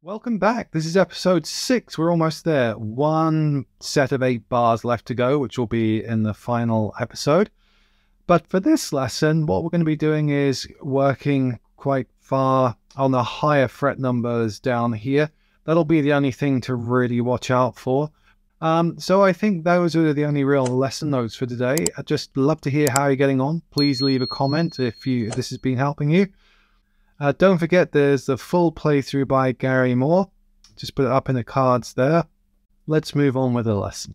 Welcome back. This is episode 6. We're almost there. One set of 8 bars left to go, which will be in the final episode. But for this lesson, what we're going to be doing is working quite far on the higher fret numbers down here. That'll be the only thing to really watch out for. So I think those are the only real lesson notes for today. I'd just love to hear how you're getting on. Please leave a comment if this has been helping you. Don't forget there's the full playthrough by Gary Moore. Just put it up in the cards there. Let's move on with the lesson.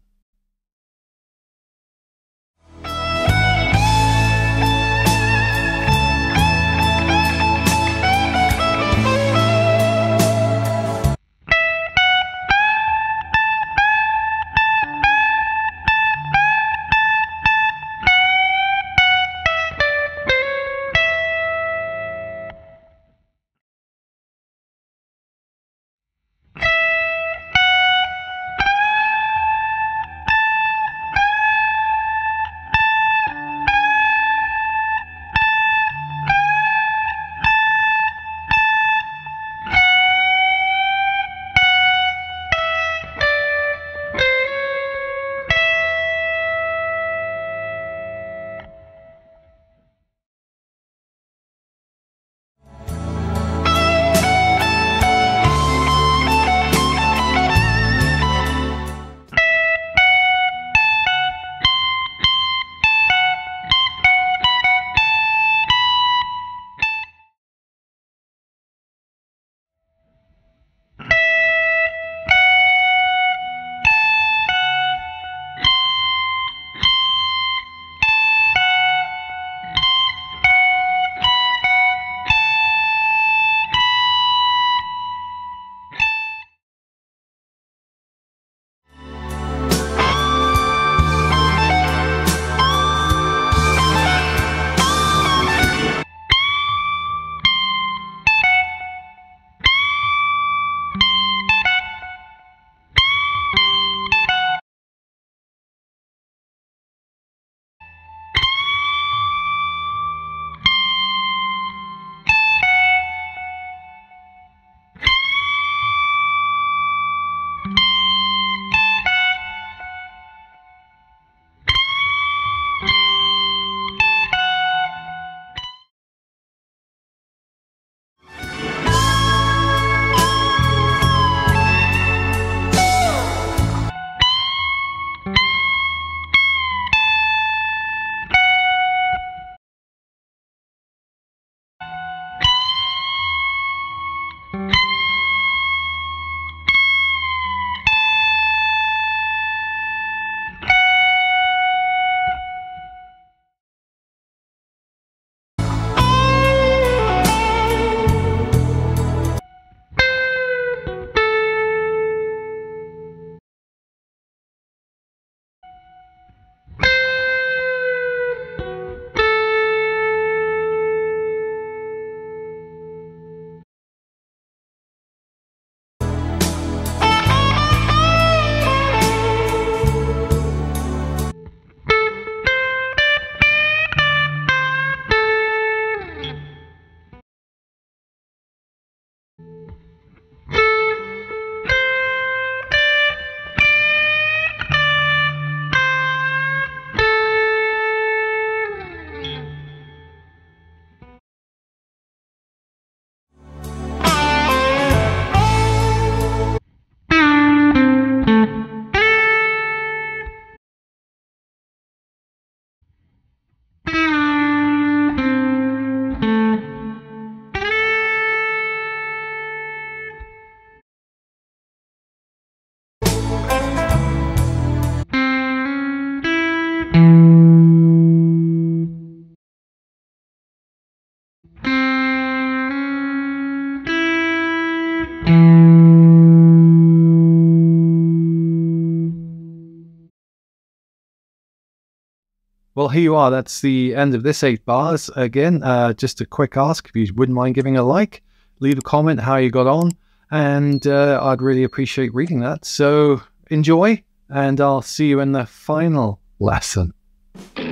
Well, here you are. That's the end of this 8 bars. Again, just a quick ask, if you wouldn't mind giving a like, leave a comment how you got on, and I'd really appreciate reading that. So enjoy, and I'll see you in the final lesson.